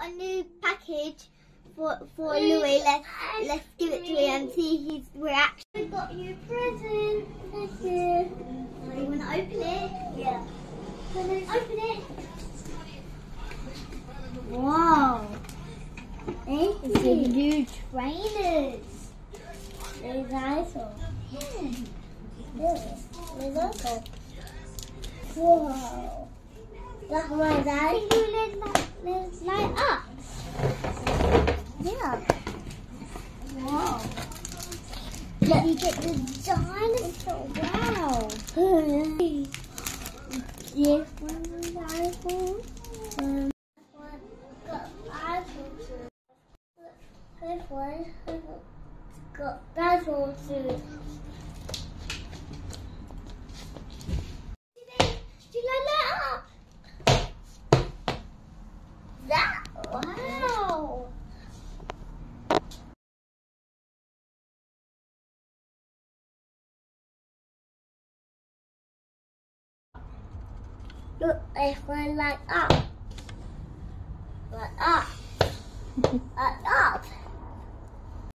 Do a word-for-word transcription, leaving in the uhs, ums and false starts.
got a new package for for Louie. Let's let's give it to him and see his reaction. We got you a present. Thank you. Oh, you wanna open it? Yeah. Wanna open it? Wow. Thank you. It's a new trainers. They're nice. Yeah. Really? They're nice. Wow. That's my dad. Can you let, let light up? Yeah. Wow. Let me get the dinosaur. Wow. This one is dinosaur. Um, got dinosaurs. This one got dinosaurs too. That, wow! Look, it's going like up. Like up. Up.